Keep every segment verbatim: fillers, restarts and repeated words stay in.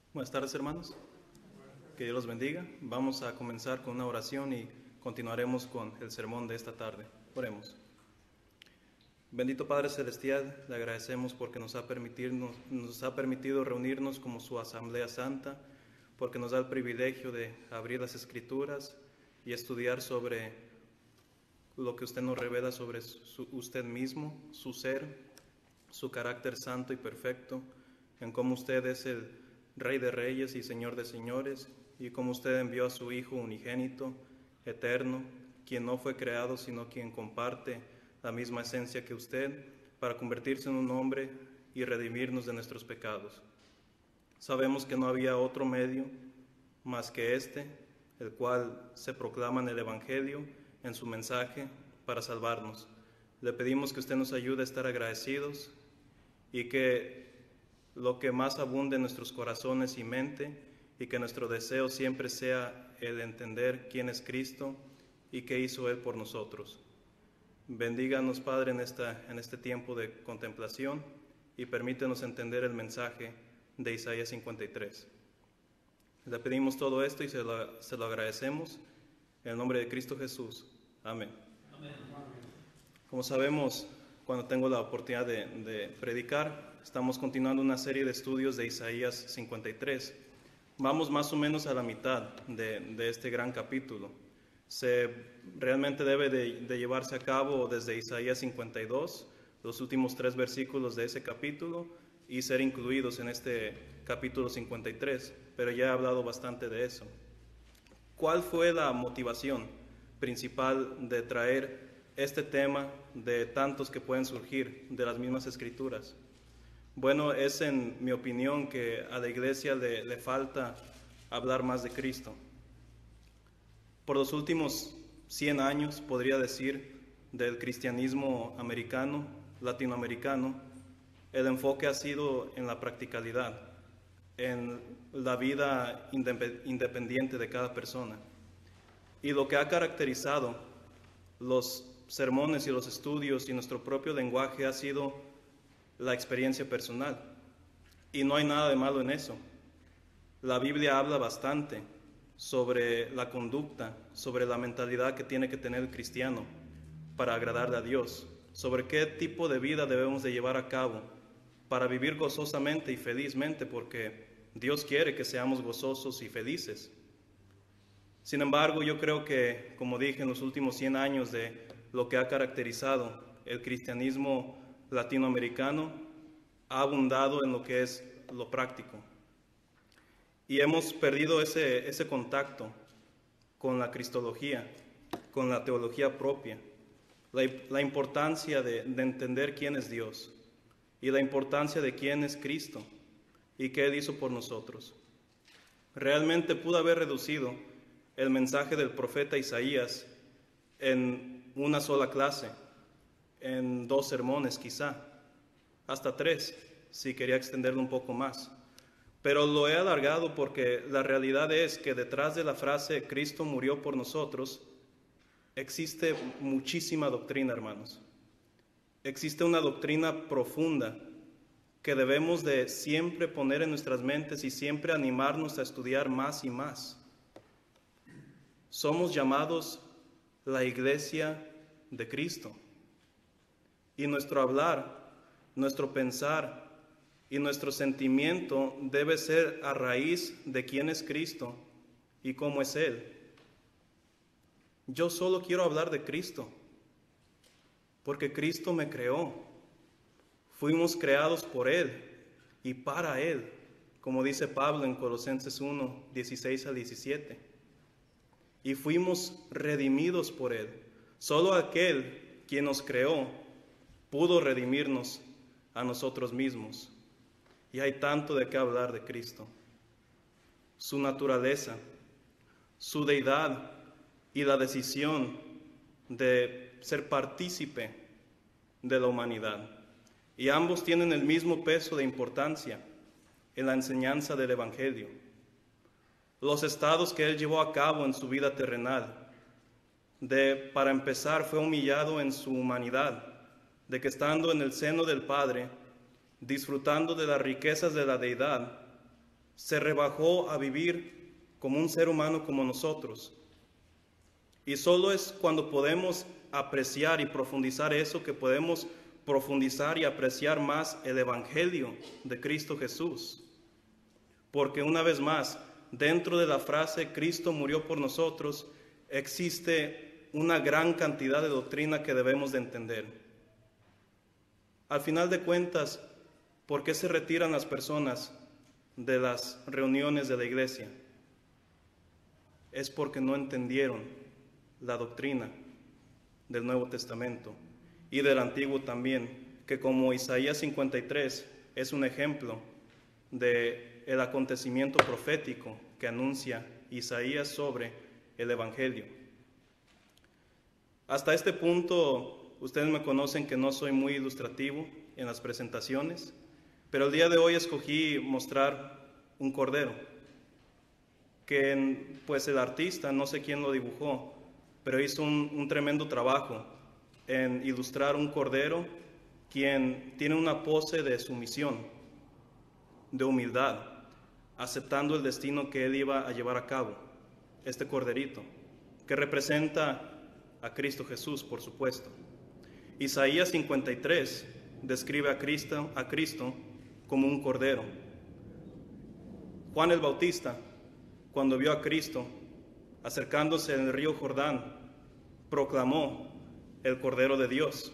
Buenas tardes, hermanos. Que Dios los bendiga. Vamos a comenzar con una oración y continuaremos con el sermón de esta tarde. Oremos. Bendito Padre Celestial, le agradecemos porque nos ha, nos ha permitido reunirnos como su Asamblea Santa, porque nos da el privilegio de abrir las Escrituras y estudiar sobre lo que usted nos revela sobre su, usted mismo, su ser, su carácter santo y perfecto, en cómo usted es el Rey de Reyes y Señor de Señores, y cómo usted envió a su Hijo unigénito, eterno, quien no fue creado, sino quien comparte la misma esencia que usted, para convertirse en un hombre y redimirnos de nuestros pecados. Sabemos que no había otro medio más que este, el cual se proclama en el Evangelio, en su mensaje, para salvarnos. Le pedimos que usted nos ayude a estar agradecidos y que lo que más abunde en nuestros corazones y mente, y que nuestro deseo siempre sea el entender quién es Cristo y qué hizo Él por nosotros. Bendíganos, Padre, en, esta, en este tiempo de contemplación y permítenos entender el mensaje de Isaías cincuenta y tres. Le pedimos todo esto y se lo, se lo agradecemos en el nombre de Cristo Jesús. Amén. Amén. Como sabemos, cuando tengo la oportunidad de, de predicar, estamos continuando una serie de estudios de Isaías cincuenta y tres. Vamos más o menos a la mitad de, de este gran capítulo. Se realmente debe de, de llevarse a cabo desde Isaías cincuenta y dos, los últimos tres versículos de ese capítulo, y ser incluidos en este capítulo cincuenta y tres, pero ya he hablado bastante de eso. ¿Cuál fue la motivación principal de traer este tema de tantos que pueden surgir de las mismas escrituras? Bueno, es en mi opinión que a la iglesia le, le falta hablar más de Cristo. Por los últimos cien años, podría decir, del cristianismo americano, latinoamericano, el enfoque ha sido en la practicalidad, en la vida independiente de cada persona. Y lo que ha caracterizado los sermones y los estudios y nuestro propio lenguaje ha sido la experiencia personal. Y no hay nada de malo en eso. La Biblia habla bastante sobre la conducta, sobre la mentalidad que tiene que tener el cristiano para agradarle a Dios, sobre qué tipo de vida debemos de llevar a cabo para vivir gozosamente y felizmente, porque Dios quiere que seamos gozosos y felices. Sin embargo, yo creo que, como dije, en los últimos cien años de lo que ha caracterizado el cristianismo latinoamericano, ha abundado en lo que es lo práctico. Y hemos perdido ese, ese contacto con la cristología, con la teología propia, la, la importancia de, de entender quién es Dios y la importancia de quién es Cristo y qué Él hizo por nosotros. Realmente pudo haber reducido el mensaje del profeta Isaías en una sola clase, en dos sermones quizá, hasta tres, si quería extenderlo un poco más. Pero lo he alargado porque la realidad es que detrás de la frase Cristo murió por nosotros, existe muchísima doctrina, hermanos. Existe una doctrina profunda que debemos de siempre poner en nuestras mentes y siempre animarnos a estudiar más y más. Somos llamados la iglesia de Cristo. Y nuestro hablar, nuestro pensar y nuestro sentimiento debe ser a raíz de quién es Cristo y cómo es Él. Yo solo quiero hablar de Cristo, porque Cristo me creó. Fuimos creados por Él y para Él, como dice Pablo en Colosenses uno, dieciséis al diecisiete. Y fuimos redimidos por Él. Solo aquel quien nos creó pudo redimirnos a nosotros mismos. Y hay tanto de qué hablar de Cristo. Su naturaleza, su deidad y la decisión de ser partícipe de la humanidad. Y ambos tienen el mismo peso de importancia en la enseñanza del Evangelio. Los estados que Él llevó a cabo en su vida terrenal, de, para empezar, fue humillado en su humanidad, de que estando en el seno del Padre, disfrutando de las riquezas de la deidad, se rebajó a vivir como un ser humano como nosotros. Y solo es cuando podemos apreciar y profundizar eso que podemos profundizar y apreciar más el Evangelio de Cristo Jesús. Porque una vez más, dentro de la frase Cristo murió por nosotros, existe una gran cantidad de doctrina que debemos de entender. Al final de cuentas, ¿por qué se retiran las personas de las reuniones de la iglesia? Es porque no entendieron la doctrina del Nuevo Testamento y del Antiguo también, que como Isaías cincuenta y tres es un ejemplo del acontecimiento profético que anuncia Isaías sobre el Evangelio. Hasta este punto, ustedes me conocen que no soy muy ilustrativo en las presentaciones, pero el día de hoy escogí mostrar un cordero, que pues el artista, no sé quién lo dibujó, pero hizo un, un tremendo trabajo en ilustrar un cordero quien tiene una pose de sumisión, de humildad, aceptando el destino que él iba a llevar a cabo, este corderito, que representa a Cristo Jesús, por supuesto. Isaías cincuenta y tres describe a Cristo, a Cristo como un cordero. Juan el Bautista, cuando vio a Cristo acercándose en el río Jordán, proclamó el Cordero de Dios.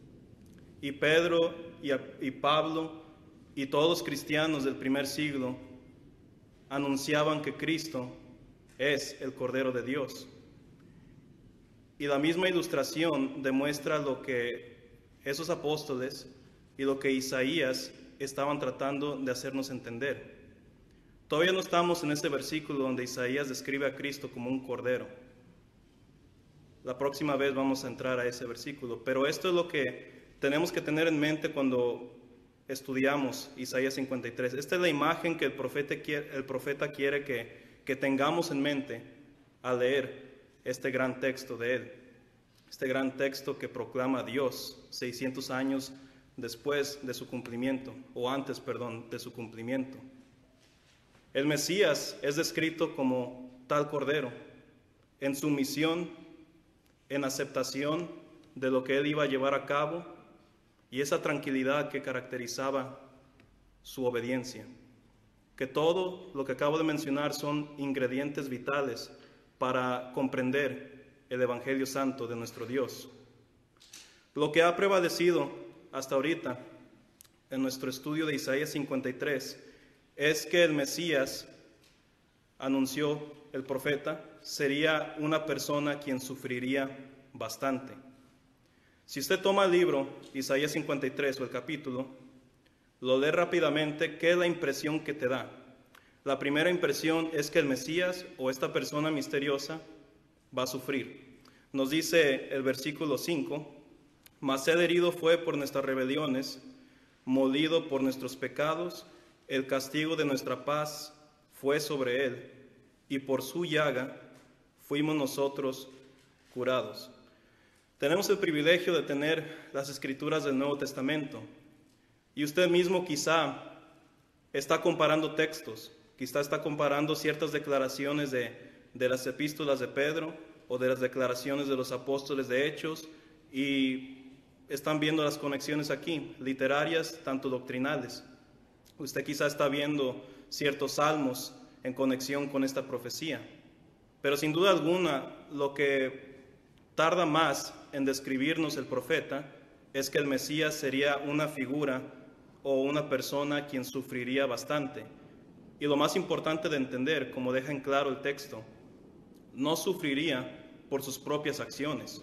Y Pedro y, y Pablo y todos los cristianos del primer siglo anunciaban que Cristo es el Cordero de Dios. Y la misma ilustración demuestra lo que esos apóstoles y lo que Isaías estaban tratando de hacernos entender. Todavía no estamos en este versículo donde Isaías describe a Cristo como un cordero. La próxima vez vamos a entrar a ese versículo, pero esto es lo que tenemos que tener en mente cuando estudiamos Isaías cincuenta y tres. Esta es la imagen que el profeta quiere, el profeta quiere que, que tengamos en mente al leer este gran texto de él, este gran texto que proclama a Dios seiscientos años después de su cumplimiento, o antes, perdón, de su cumplimiento. El Mesías es descrito como tal cordero, en sumisión, en aceptación de lo que él iba a llevar a cabo y esa tranquilidad que caracterizaba su obediencia. Que todo lo que acabo de mencionar son ingredientes vitales para comprender el Evangelio Santo de nuestro Dios. Lo que ha prevalecido hasta ahorita en nuestro estudio de Isaías cincuenta y tres es que el Mesías, anunció el profeta, sería una persona quien sufriría bastante. Si usted toma el libro, Isaías cincuenta y tres o el capítulo, lo lee rápidamente, ¿qué es la impresión que te da? La primera impresión es que el Mesías o esta persona misteriosa va a sufrir. Nos dice el versículo cinco, mas él herido fue por nuestras rebeliones, molido por nuestros pecados, el castigo de nuestra paz fue sobre él, y por su llaga fuimos nosotros curados. Tenemos el privilegio de tener las escrituras del Nuevo Testamento, y usted mismo quizá está comparando textos, quizá está comparando ciertas declaraciones de, de las epístolas de Pedro o de las declaraciones de los apóstoles de Hechos, y están viendo las conexiones aquí, literarias, tanto doctrinales. Usted quizá está viendo ciertos salmos en conexión con esta profecía, pero sin duda alguna lo que tarda más en describirnos el profeta es que el Mesías sería una figura o una persona quien sufriría bastante. Y lo más importante de entender, como deja en claro el texto, no sufriría por sus propias acciones,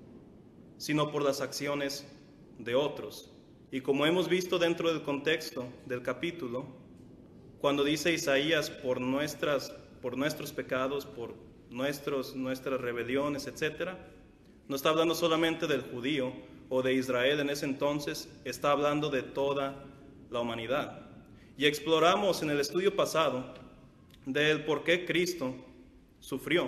sino por las acciones de otros. Y como hemos visto dentro del contexto del capítulo, cuando dice Isaías por nuestras, por nuestros pecados, por nuestros, nuestras rebeliones, etcétera, no está hablando solamente del judío o de Israel en ese entonces, está hablando de toda la humanidad. Y exploramos en el estudio pasado del por qué Cristo sufrió.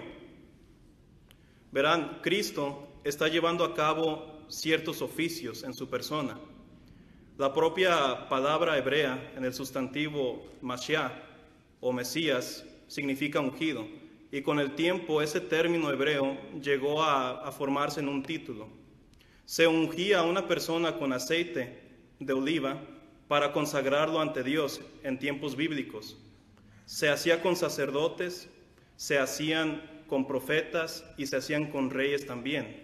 Verán, Cristo está llevando a cabo ciertos oficios en su persona. La propia palabra hebrea en el sustantivo Mashiach o Mesías significa ungido, y con el tiempo ese término hebreo llegó a, a formarse en un título. Se ungía a una persona con aceite de oliva para consagrarlo ante Dios en tiempos bíblicos. Se hacía con sacerdotes, se hacían con profetas y se hacían con reyes también.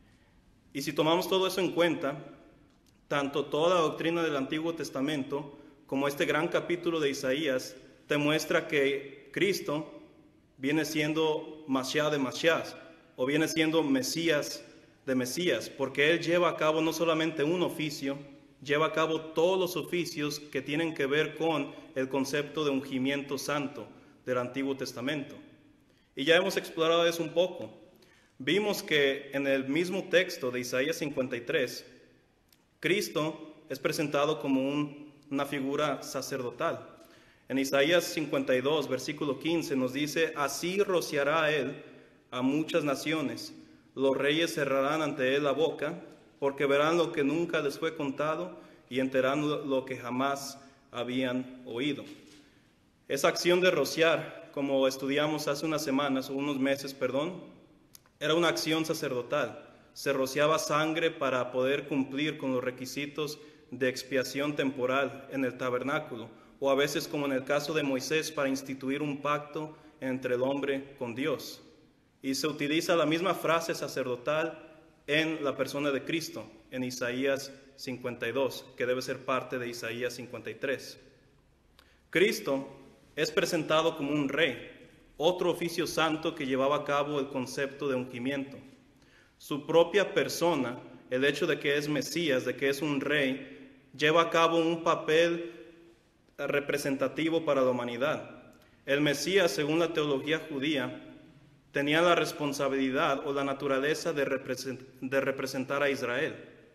Y si tomamos todo eso en cuenta, tanto toda la doctrina del Antiguo Testamento como este gran capítulo de Isaías te muestra que Cristo viene siendo Mashiach de Mashiach, o viene siendo Mesías de Mesías, porque Él lleva a cabo no solamente un oficio, lleva a cabo todos los oficios que tienen que ver con el concepto de ungimiento santo del Antiguo Testamento. Y ya hemos explorado eso un poco. Vimos que en el mismo texto de Isaías cincuenta y tres, Cristo es presentado como un, una figura sacerdotal. En Isaías cincuenta y dos, versículo quince, nos dice: así rociará Él a muchas naciones, los reyes cerrarán ante Él la boca, porque verán lo que nunca les fue contado y enterarán lo que jamás habían oído. Esa acción de rociar, como estudiamos hace unas semanas, o unos meses, perdón, era una acción sacerdotal. Se rociaba sangre para poder cumplir con los requisitos de expiación temporal en el tabernáculo, o a veces, como en el caso de Moisés, para instituir un pacto entre el hombre con Dios. Y se utiliza la misma frase sacerdotal en la persona de Cristo, en Isaías cincuenta y dos, que debe ser parte de Isaías cincuenta y tres. Cristo es presentado como un rey, otro oficio santo que llevaba a cabo el concepto de ungimiento. Su propia persona, el hecho de que es Mesías, de que es un rey, lleva a cabo un papel representativo para la humanidad. El Mesías, según la teología judía, tenía la responsabilidad o la naturaleza de, represent- de representar a Israel.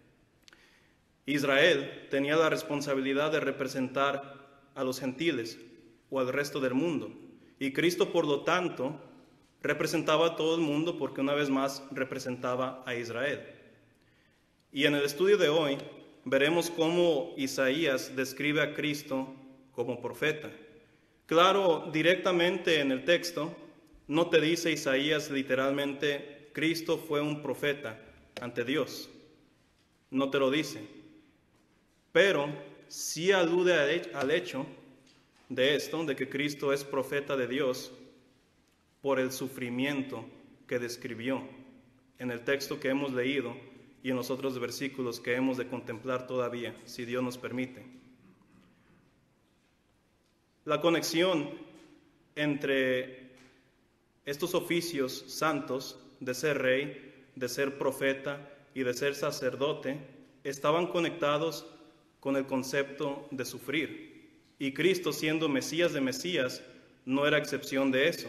Israel tenía la responsabilidad de representar a los gentiles o al resto del mundo. Y Cristo, por lo tanto, representaba a todo el mundo porque una vez más representaba a Israel. Y en el estudio de hoy veremos cómo Isaías describe a Cristo como profeta. Claro, directamente en el texto no te dice Isaías literalmente: Cristo fue un profeta ante Dios. No te lo dice. Pero sí alude al hecho de esto, de que Cristo es profeta de Dios por el sufrimiento que describió en el texto que hemos leído y en los otros versículos que hemos de contemplar todavía, si Dios nos permite. La conexión entre estos oficios santos de ser rey, de ser profeta y de ser sacerdote estaban conectados con el concepto de sufrir. Y Cristo, siendo Mesías de Mesías, no era excepción de eso.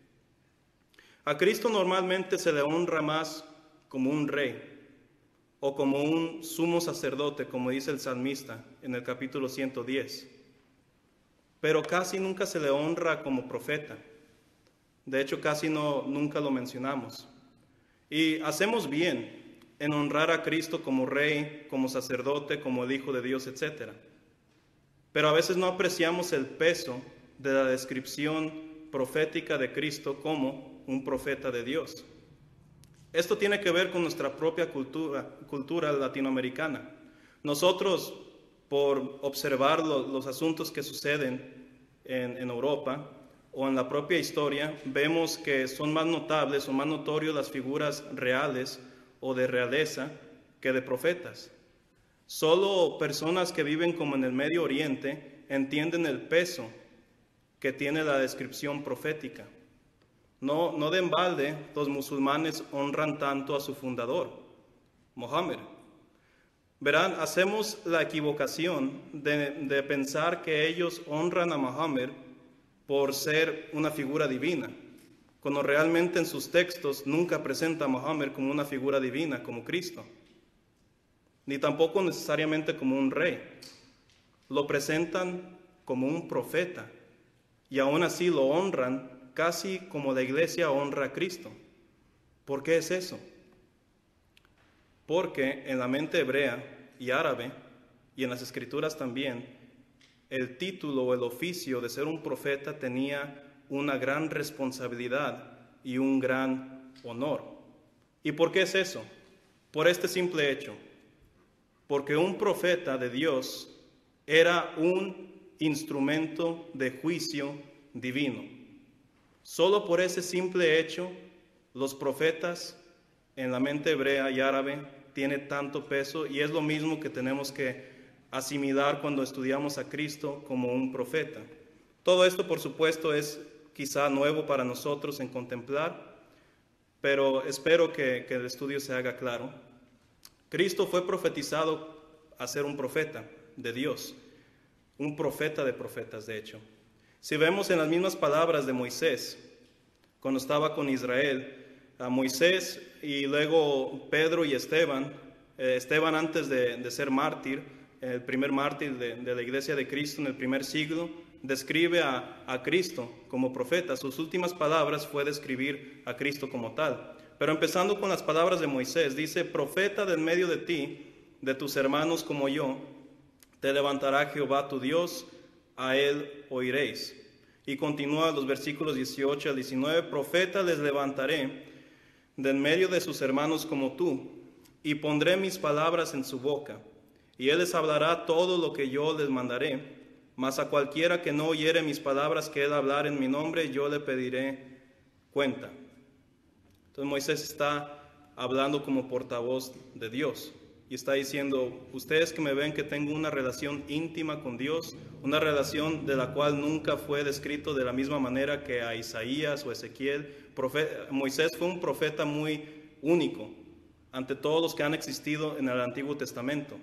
A Cristo normalmente se le honra más como un rey o como un sumo sacerdote, como dice el salmista en el capítulo ciento diez. Pero casi nunca se le honra como profeta. De hecho, casi no, nunca lo mencionamos. Y hacemos bien en honrar a Cristo como rey, como sacerdote, como el Hijo de Dios, etcétera. Pero a veces no apreciamos el peso de la descripción profética de Cristo como un profeta de Dios. Esto tiene que ver con nuestra propia cultura, cultura latinoamericana. Nosotros, por observar lo, los asuntos que suceden en, en Europa o en la propia historia, vemos que son más notables o más notorios las figuras reales o de realeza que de profetas. Solo personas que viven como en el Medio Oriente entienden el peso que tiene la descripción profética. No, no de embalde los musulmanes honran tanto a su fundador, Mohammed. Verán, hacemos la equivocación de, de pensar que ellos honran a Mohammed por ser una figura divina, cuando realmente en sus textos nunca presenta a Mohammed como una figura divina, como Cristo, ni tampoco necesariamente como un rey. Lo presentan como un profeta y aún así lo honran casi como la iglesia honra a Cristo. ¿Por qué es eso? Porque en la mente hebrea y árabe y en las escrituras también, el título o el oficio de ser un profeta tenía una gran responsabilidad y un gran honor. ¿Y por qué es eso? Por este simple hecho. Porque un profeta de Dios era un instrumento de juicio divino. Solo por ese simple hecho, los profetas en la mente hebrea y árabe tienen tanto peso, y es lo mismo que tenemos que asimilar cuando estudiamos a Cristo como un profeta. Todo esto, por supuesto, es quizá nuevo para nosotros en contemplar, pero espero que, que el estudio se haga claro. Cristo fue profetizado a ser un profeta de Dios, un profeta de profetas, de hecho. Si vemos en las mismas palabras de Moisés, cuando estaba con Israel, a Moisés y luego Pedro y Esteban, eh, Esteban antes de, de ser mártir, el primer mártir de, de la iglesia de Cristo en el primer siglo, describe a, a Cristo como profeta. Sus últimas palabras fue describir a Cristo como tal. Pero empezando con las palabras de Moisés, dice: profeta del medio de ti, de tus hermanos como yo, te levantará Jehová tu Dios, a él oiréis. Y continúa los versículos dieciocho al diecinueve: profeta les levantaré de en medio de sus hermanos como tú, y pondré mis palabras en su boca, y él les hablará todo lo que yo les mandaré. Mas a cualquiera que no oyere mis palabras que él hablar en mi nombre, yo le pediré cuenta. Entonces Moisés está hablando como portavoz de Dios y está diciendo: ustedes que me ven que tengo una relación íntima con Dios, una relación de la cual nunca fue descrito de la misma manera que a Isaías o Ezequiel. Profeta, Moisés fue un profeta muy único ante todos los que han existido en el Antiguo Testamento.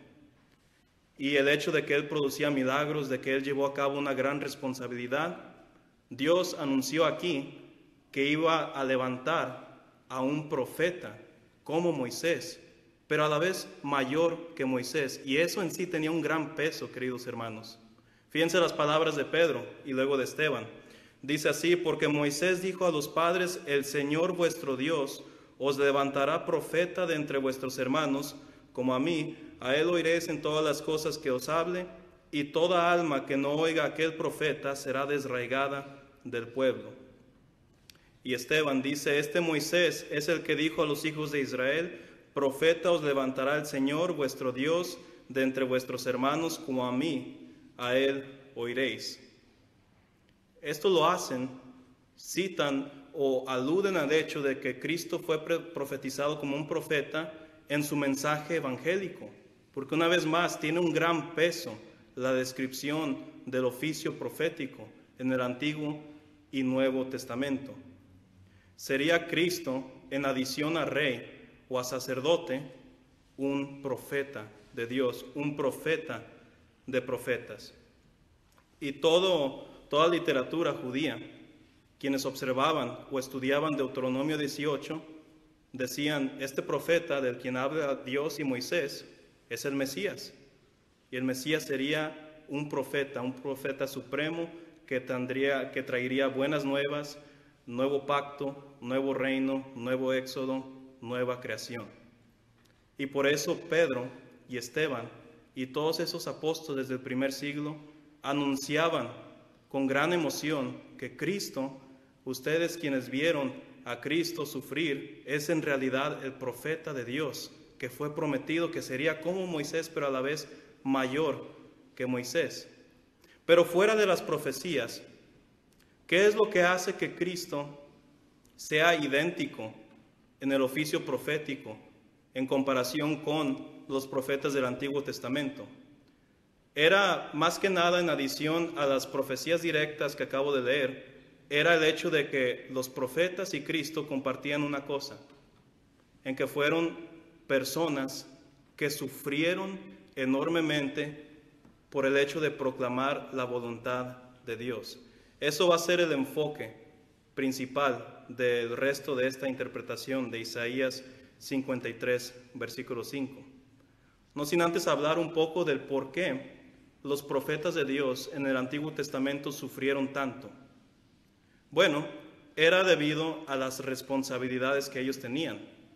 Y el hecho de que él producía milagros, de que él llevó a cabo una gran responsabilidad, Dios anunció aquí que iba a levantar a un profeta como Moisés, pero a la vez mayor que Moisés. Y eso en sí tenía un gran peso, queridos hermanos. Fíjense las palabras de Pedro y luego de Esteban. Dice así: porque Moisés dijo a los padres: el Señor vuestro Dios os levantará profeta de entre vuestros hermanos, como a mí. A él oiréis en todas las cosas que os hable, y toda alma que no oiga a aquel profeta será desraigada del pueblo. Y Esteban dice: este Moisés es el que dijo a los hijos de Israel: profeta os levantará el Señor vuestro Dios de entre vuestros hermanos, como a mí, a él oiréis. Esto lo hacen, citan o aluden al hecho de que Cristo fue profetizado como un profeta en su mensaje evangélico, porque una vez más tiene un gran peso la descripción del oficio profético en el Antiguo y Nuevo Testamento. Sería Cristo, en adición a rey o a sacerdote, un profeta de Dios, un profeta de profetas. Y todo, toda literatura judía, quienes observaban o estudiaban Deuteronomio dieciocho, decían: este profeta del quien habla Dios y Moisés es el Mesías. Y el Mesías sería un profeta, un profeta supremo que, tendría, que traería buenas nuevas, nuevo pacto, nuevo reino, nuevo éxodo, nueva creación. Y por eso Pedro y Esteban y todos esos apóstoles del primer siglo anunciaban con gran emoción que Cristo, ustedes quienes vieron a Cristo sufrir, es en realidad el profeta de Dios, que fue prometido que sería como Moisés, pero a la vez mayor que Moisés. Pero fuera de las profecías, ¿qué es lo que hace que Cristo sea idéntico en el oficio profético en comparación con los profetas del Antiguo Testamento? Era más que nada, en adición a las profecías directas que acabo de leer, era el hecho de que los profetas y Cristo compartían una cosa, en que fueron personas que sufrieron enormemente por el hecho de proclamar la voluntad de Dios. Eso va a ser el enfoque principal del resto de esta interpretación de Isaías cincuenta y tres, versículo cinco. No sin antes hablar un poco del por qué los profetas de Dios en el Antiguo Testamento sufrieron tanto. Bueno, era debido a las responsabilidades que ellos tenían.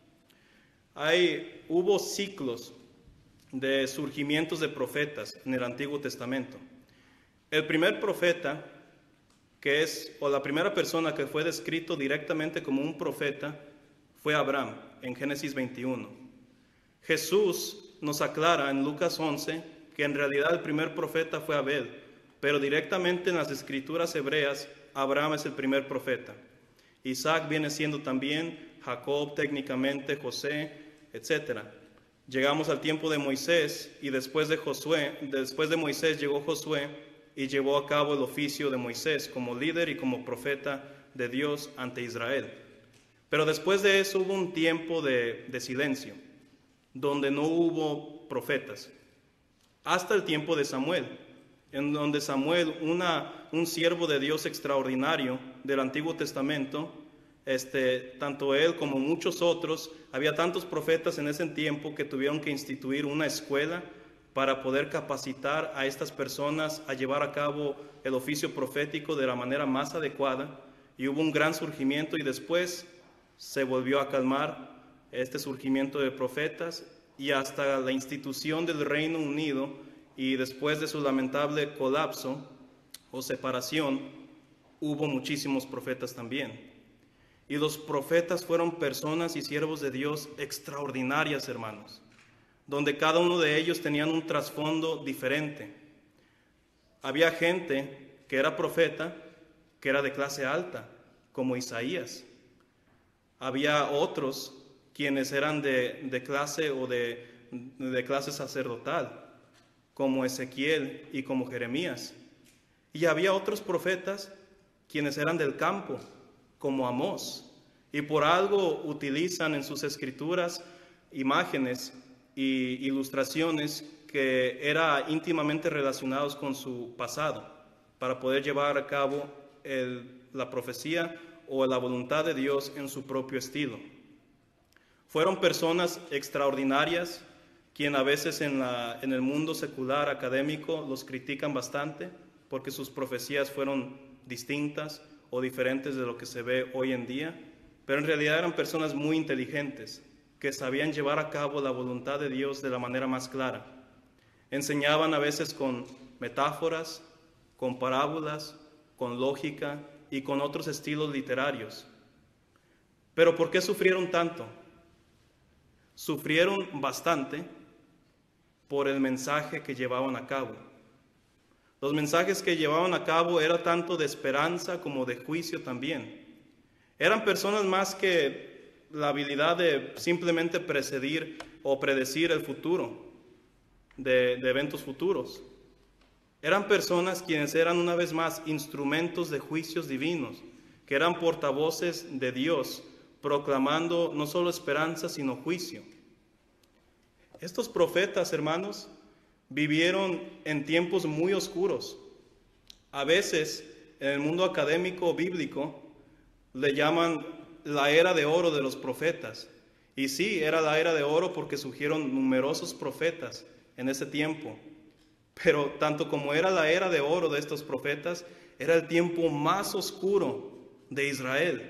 Hay, hubo ciclos de surgimientos de profetas en el Antiguo Testamento. El primer profeta, que es, o la primera persona que fue descrito directamente como un profeta, fue Abraham, en Génesis veintiuno. Jesús nos aclara en Lucas once que en realidad el primer profeta fue Abel, pero directamente en las escrituras hebreas, Abraham es el primer profeta. Isaac viene siendo también Jacob, técnicamente José, etcétera. Llegamos al tiempo de Moisés y después de Josué, después de Moisés llegó Josué y llevó a cabo el oficio de Moisés como líder y como profeta de Dios ante Israel. Pero después de eso hubo un tiempo de, de silencio, donde no hubo profetas, hasta el tiempo de Samuel, en donde Samuel, una, un siervo de Dios extraordinario del Antiguo Testamento, este, tanto él como muchos otros, había tantos profetas en ese tiempo que tuvieron que instituir una escuela para poder capacitar a estas personas a llevar a cabo el oficio profético de la manera más adecuada, y hubo un gran surgimiento y después se volvió a calmar este surgimiento de profetas y hasta la institución del Reino Unido, y después de su lamentable colapso o separación, hubo muchísimos profetas también. Y los profetas fueron personas y siervos de Dios extraordinarias, hermanos, donde cada uno de ellos tenían un trasfondo diferente. Había gente que era profeta, que era de clase alta, como Isaías. Había otros quienes eran de, de clase o de, de clase sacerdotal, como Ezequiel y como Jeremías. Y había otros profetas quienes eran del campo, como Amós, y por algo utilizan en sus escrituras imágenes y ilustraciones que eran íntimamente relacionados con su pasado, para poder llevar a cabo el, la profecía o la voluntad de Dios en su propio estilo. Fueron personas extraordinarias, quien a veces en, la, en el mundo secular académico los critican bastante, porque sus profecías fueron distintas o diferentes de lo que se ve hoy en día, pero en realidad eran personas muy inteligentes, que sabían llevar a cabo la voluntad de Dios de la manera más clara. Enseñaban a veces con metáforas, con parábolas, con lógica y con otros estilos literarios. Pero ¿por qué sufrieron tanto? Sufrieron bastante por el mensaje que llevaban a cabo. Los mensajes que llevaban a cabo eran tanto de esperanza como de juicio también. Eran personas más que la habilidad de simplemente precedir o predecir el futuro, de, de eventos futuros. Eran personas quienes eran una vez más instrumentos de juicios divinos, que eran portavoces de Dios, proclamando no solo esperanza, sino juicio. Estos profetas, hermanos, vivieron en tiempos muy oscuros. A veces, en el mundo académico bíblico, le llaman la era de oro de los profetas. Y sí, era la era de oro porque surgieron numerosos profetas en ese tiempo. Pero tanto como era la era de oro de estos profetas, era el tiempo más oscuro de Israel,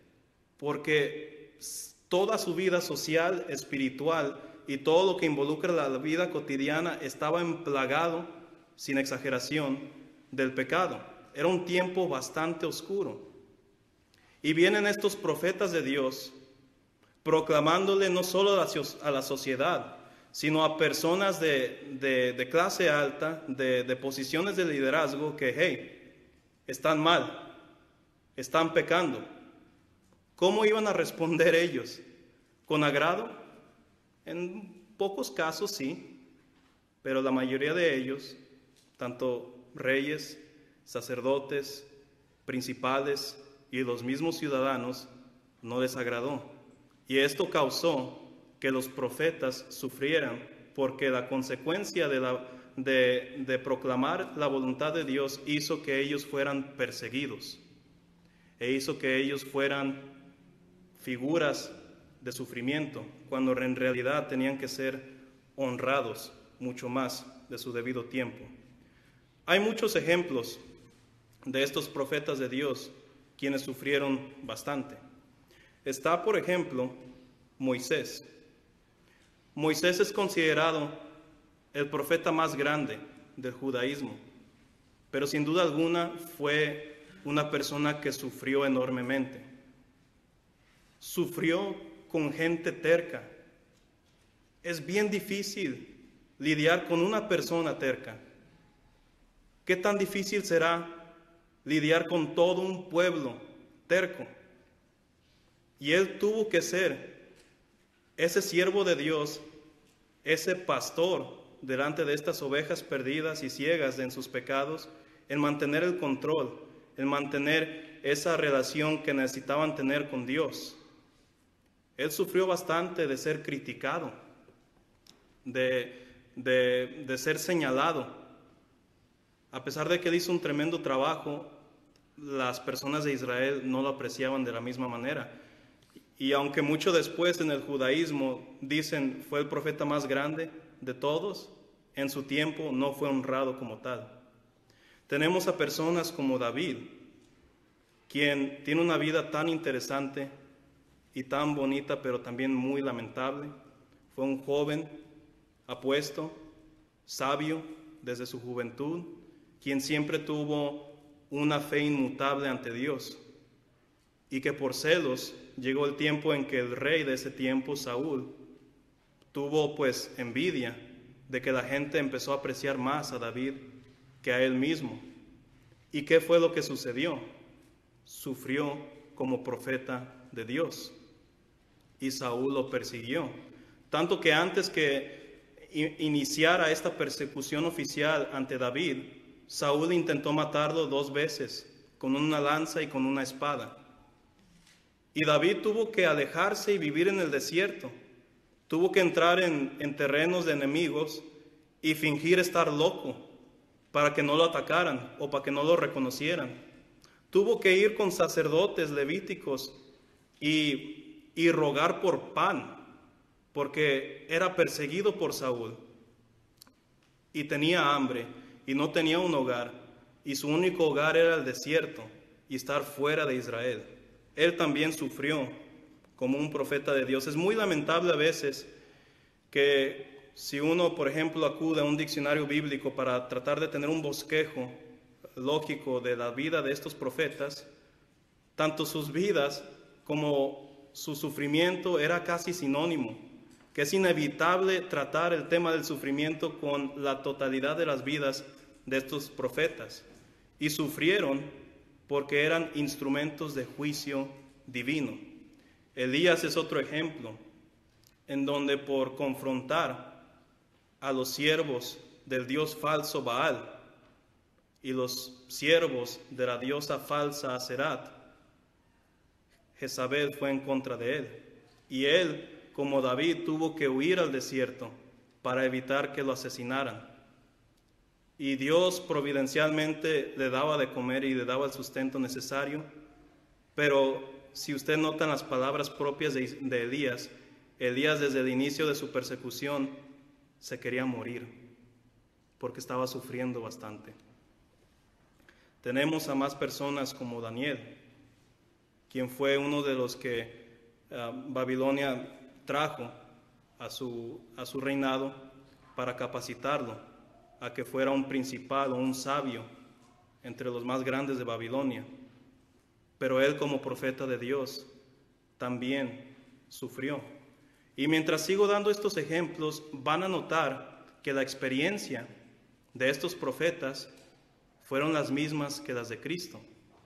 porque toda su vida social, espiritual y todo lo que involucra la vida cotidiana estaba emplagado, sin exageración, del pecado. Era un tiempo bastante oscuro. Y vienen estos profetas de Dios proclamándole no solo a la, a la sociedad, sino a personas de, de, de clase alta, de, de posiciones de liderazgo, que, hey, están mal, están pecando. ¿Cómo iban a responder ellos? ¿Con agrado? En pocos casos sí, pero la mayoría de ellos, tanto reyes, sacerdotes, principales y los mismos ciudadanos, no les agradó. Y esto causó que los profetas sufrieran, porque la consecuencia de, la, de, de proclamar la voluntad de Dios hizo que ellos fueran perseguidos, e hizo que ellos fueran figuras de sufrimiento, cuando en realidad tenían que ser honrados mucho más de su debido tiempo. Hay muchos ejemplos de estos profetas de Dios, quienes sufrieron bastante. Está, por ejemplo, Moisés. Moisés es considerado el profeta más grande del judaísmo, pero sin duda alguna fue una persona que sufrió enormemente. Sufrió con gente terca. Es bien difícil lidiar con una persona terca. ¿Qué tan difícil será lidiar con todo un pueblo terco? Y él tuvo que ser ese siervo de Dios, ese pastor delante de estas ovejas perdidas y ciegas en sus pecados, en mantener el control, en mantener esa relación que necesitaban tener con Dios. Él sufrió bastante de ser criticado, de, de, de ser señalado. A pesar de que él hizo un tremendo trabajo, las personas de Israel no lo apreciaban de la misma manera. Y aunque mucho después en el judaísmo dicen fue el profeta más grande de todos, en su tiempo no fue honrado como tal. Tenemos a personas como David, quien tiene una vida tan interesante y tan bonita, pero también muy lamentable. Fue un joven apuesto, sabio desde su juventud, quien siempre tuvo una fe inmutable ante Dios, y que por celos llegó el tiempo en que el rey de ese tiempo, Saúl, tuvo pues envidia de que la gente empezó a apreciar más a David que a él mismo. ¿Y qué fue lo que sucedió? Sufrió como profeta de Dios, y Saúl lo persiguió, tanto que antes que iniciara esta persecución oficial ante David, Saúl intentó matarlo dos veces, con una lanza y con una espada. Y David tuvo que alejarse y vivir en el desierto. Tuvo que entrar en, en terrenos de enemigos y fingir estar loco para que no lo atacaran o para que no lo reconocieran. Tuvo que ir con sacerdotes levíticos y, y rogar por pan, porque era perseguido por Saúl y tenía hambre y no tenía un hogar, y su único hogar era el desierto y estar fuera de Israel. Él también sufrió como un profeta de Dios. Es muy lamentable a veces que si uno, por ejemplo, acude a un diccionario bíblico para tratar de tener un bosquejo lógico de la vida de estos profetas, tanto sus vidas como su sufrimiento era casi sinónimo, que es inevitable tratar el tema del sufrimiento con la totalidad de las vidas de estos profetas. Y sufrieron porque eran instrumentos de juicio divino. Elías es otro ejemplo, en donde por confrontar a los siervos del dios falso Baal y los siervos de la diosa falsa Aserat, Jezabel fue en contra de él. Y él, como David, tuvo que huir al desierto para evitar que lo asesinaran. Y Dios providencialmente le daba de comer y le daba el sustento necesario. Pero si usted nota en las palabras propias de, de Elías, Elías desde el inicio de su persecución se quería morir porque estaba sufriendo bastante. Tenemos a más personas como Daniel, quien fue uno de los que uh, Babilonia trajo a su, a su reinado para capacitarlo a que fuera un principal o un sabio entre los más grandes de Babilonia. Pero él, como profeta de Dios, también sufrió. Y mientras sigo dando estos ejemplos, van a notar que la experiencia de estos profetas fueron las mismas que las de Cristo.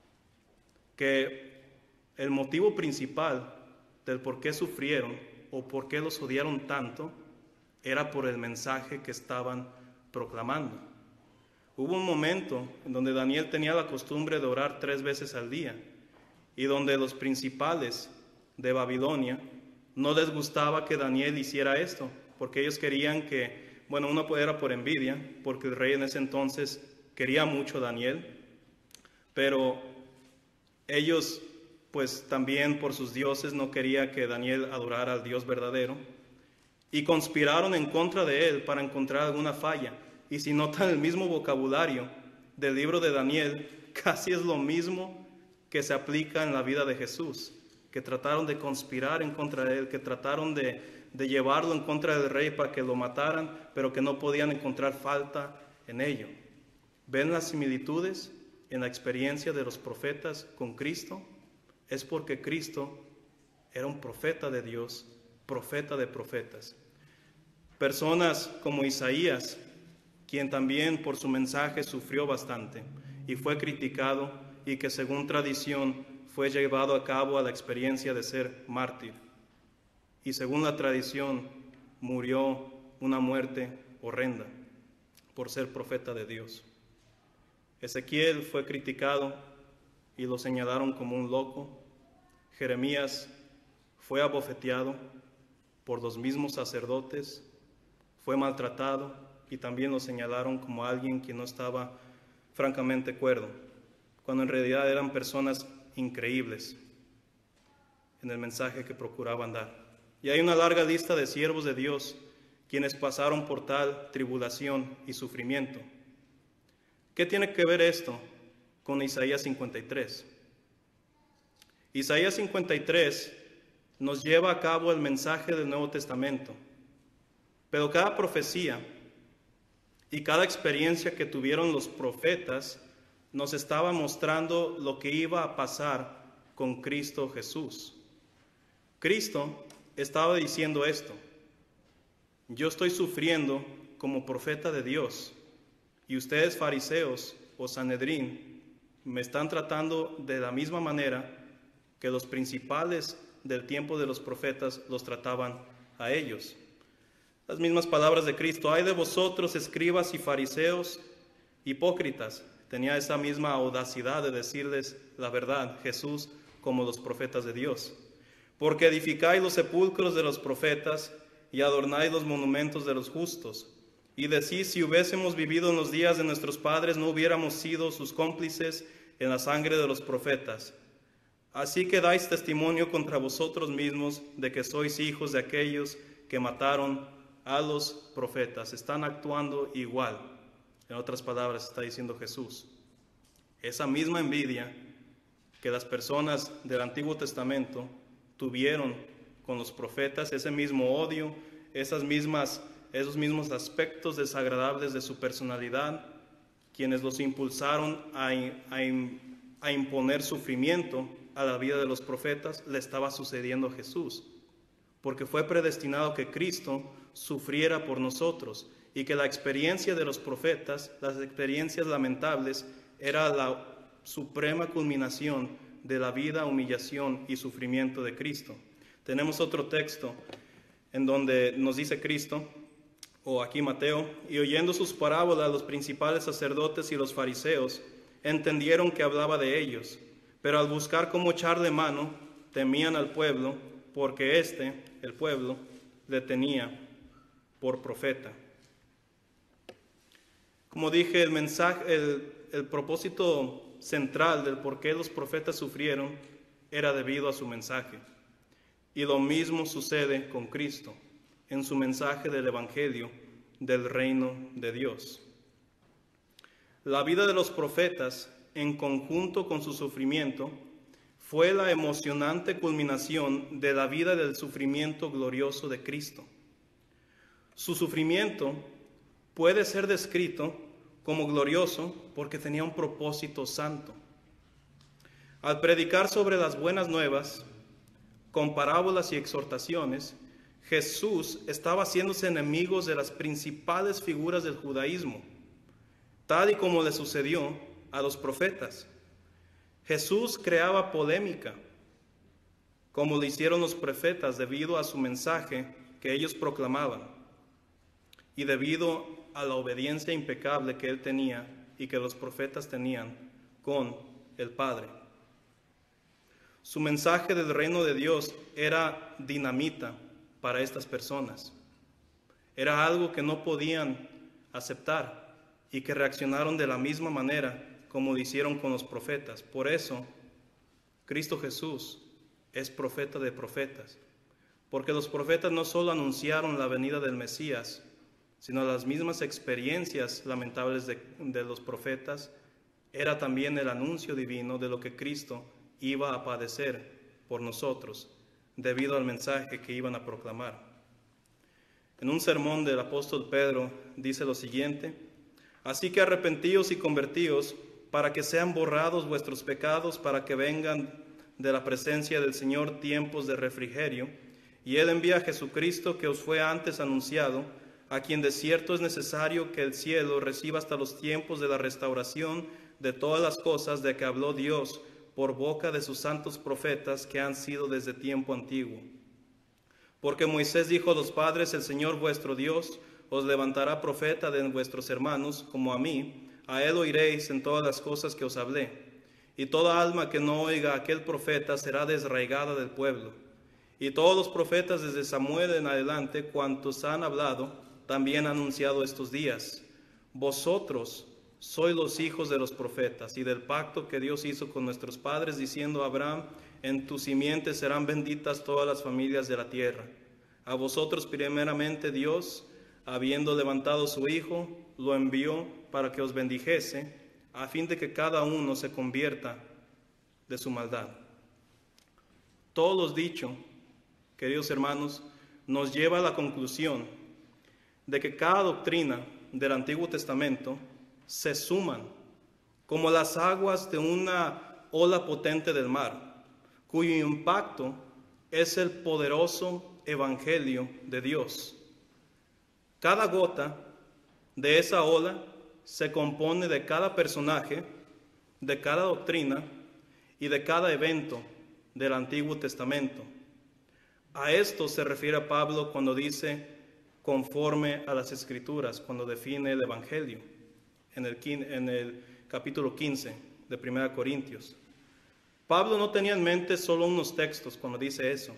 Que el motivo principal del por qué sufrieron o por qué los odiaron tanto era por el mensaje que estaban proclamando. Hubo un momento en donde Daniel tenía la costumbre de orar tres veces al día y donde los principales de Babilonia no les gustaba que Daniel hiciera esto, porque ellos querían que, bueno, uno era por envidia, porque el rey en ese entonces quería mucho a Daniel, pero ellos pues también por sus dioses no quería que Daniel adorara al Dios verdadero, y conspiraron en contra de él para encontrar alguna falla. Y si notan el mismo vocabulario del libro de Daniel, casi es lo mismo que se aplica en la vida de Jesús, que trataron de conspirar en contra de él, que trataron de, de llevarlo en contra del rey para que lo mataran, pero que no podían encontrar falta en ello. ven las similitudes en la experiencia de los profetas con Cristo, es porque Cristo era un profeta de Dios, profeta de profetas. Personas como Isaías, quien también por su mensaje sufrió bastante y fue criticado, y que según tradición fue llevado a cabo a la experiencia de ser mártir. Y según la tradición murió una muerte horrenda por ser profeta de Dios. Ezequiel fue criticado y lo señalaron como un loco. Jeremías fue abofeteado por los mismos sacerdotes, fue maltratado y también lo señalaron como alguien que no estaba francamente cuerdo, cuando en realidad eran personas increíbles en el mensaje que procuraban dar. Y hay una larga lista de siervos de Dios quienes pasaron por tal tribulación y sufrimiento. ¿Qué tiene que ver esto con Isaías cincuenta y tres? Isaías cincuenta y tres nos lleva a cabo el mensaje del Nuevo Testamento, pero cada profecía y cada experiencia que tuvieron los profetas nos estaba mostrando lo que iba a pasar con Cristo Jesús. Cristo estaba diciendo esto: yo estoy sufriendo como profeta de Dios, y ustedes fariseos o Sanedrín me están tratando de la misma manera que los principales del tiempo de los profetas los trataban a ellos. Las mismas palabras de Cristo: ay de vosotros, escribas y fariseos, hipócritas. Tenía esa misma audacidad de decirles la verdad, Jesús, como los profetas de Dios. Porque edificáis los sepulcros de los profetas y adornáis los monumentos de los justos. Y decís, si hubiésemos vivido en los días de nuestros padres, no hubiéramos sido sus cómplices en la sangre de los profetas. Así que dais testimonio contra vosotros mismos de que sois hijos de aquellos que mataron a los profetas. Están actuando igual. En otras palabras, está diciendo Jesús. Esa misma envidia que las personas del Antiguo Testamento tuvieron con los profetas, ese mismo odio, esas mismas, esos mismos aspectos desagradables de su personalidad, quienes los impulsaron a, a, a imponer sufrimiento a la vida de los profetas, le estaba sucediendo a Jesús, porque fue predestinado que Cristo sufriera por nosotros, y que la experiencia de los profetas, las experiencias lamentables, era la suprema culminación de la vida, humillación y sufrimiento de Cristo. Tenemos otro texto en donde nos dice Cristo, o aquí Mateo: y oyendo sus parábolas, los principales sacerdotes y los fariseos entendieron que hablaba de ellos, pero al buscar cómo echarle mano, temían al pueblo, porque éste, el pueblo, le tenía por profeta. Como dije, el mensaje, el, el propósito central del por qué los profetas sufrieron era debido a su mensaje. Y lo mismo sucede con Cristo en su mensaje del Evangelio del reino de Dios. La vida de los profetas, en conjunto con su sufrimiento, fue la emocionante culminación de la vida del sufrimiento glorioso de Cristo. Su sufrimiento puede ser descrito como glorioso porque tenía un propósito santo. Al predicar sobre las buenas nuevas, con parábolas y exhortaciones, Jesús estaba haciéndose enemigos de las principales figuras del judaísmo, tal y como le sucedió a los profetas. Jesús creaba polémica, como lo hicieron los profetas debido a su mensaje que ellos proclamaban y debido a la obediencia impecable que él tenía y que los profetas tenían con el Padre. Su mensaje del reino de Dios era dinamita para estas personas. Era algo que no podían aceptar y que reaccionaron de la misma manera como lo hicieron con los profetas. Por eso, Cristo Jesús es profeta de profetas, porque los profetas no solo anunciaron la venida del Mesías, sino las mismas experiencias lamentables de, de los profetas era también el anuncio divino de lo que Cristo iba a padecer por nosotros, debido al mensaje que iban a proclamar. En un sermón del apóstol Pedro dice lo siguiente: Así que arrepentíos y convertíos, para que sean borrados vuestros pecados, para que vengan de la presencia del Señor tiempos de refrigerio, y Él envía a Jesucristo, que os fue antes anunciado, a quien de cierto es necesario que el cielo reciba hasta los tiempos de la restauración de todas las cosas de que habló Dios por boca de sus santos profetas que han sido desde tiempo antiguo. Porque Moisés dijo a los padres: el Señor vuestro Dios os levantará profeta de vuestros hermanos, como a mí, a él oiréis en todas las cosas que os hablé. Y toda alma que no oiga a aquel profeta será desarraigada del pueblo. Y todos los profetas desde Samuel en adelante, cuantos han hablado, también han anunciado estos días. Vosotros sois los hijos de los profetas y del pacto que Dios hizo con nuestros padres, diciendo a Abraham: en tu simiente serán benditas todas las familias de la tierra. A vosotros primeramente Dios, habiendo levantado su Hijo, lo envió para que os bendijese, a fin de que cada uno se convierta de su maldad. Todo lo dicho, queridos hermanos, nos lleva a la conclusión de que cada doctrina del Antiguo Testamento se suman como las aguas de una ola potente del mar, cuyo impacto es el poderoso evangelio de Dios. Cada gota de esa ola se compone de cada personaje, de cada doctrina y de cada evento del Antiguo Testamento. A esto se refiere Pablo cuando dice conforme a las Escrituras, cuando define el Evangelio, en el, en el capítulo quince de Primera Corintios. Pablo no tenía en mente solo unos textos cuando dice eso.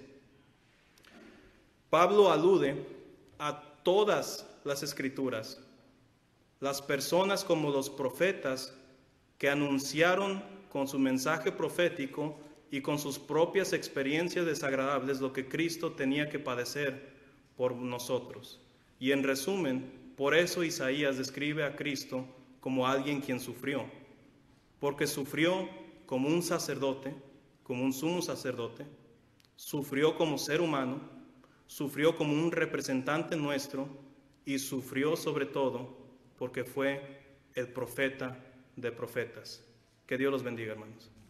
Pablo alude a todas las Escrituras, las personas como los profetas que anunciaron con su mensaje profético y con sus propias experiencias desagradables lo que Cristo tenía que padecer por nosotros. Y en resumen, por eso Isaías describe a Cristo como alguien quien sufrió, porque sufrió como un sacerdote, como un sumo sacerdote, sufrió como ser humano, sufrió como un representante nuestro y sufrió sobre todo porque fue el profeta de profetas. Que Dios los bendiga, hermanos.